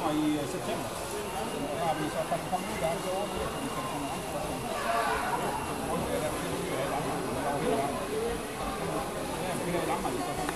kommer i september. Så har vi så kommet ud af det, så vi kan komme an på. Det er der, vi har i Danmark. Det er i Danmark,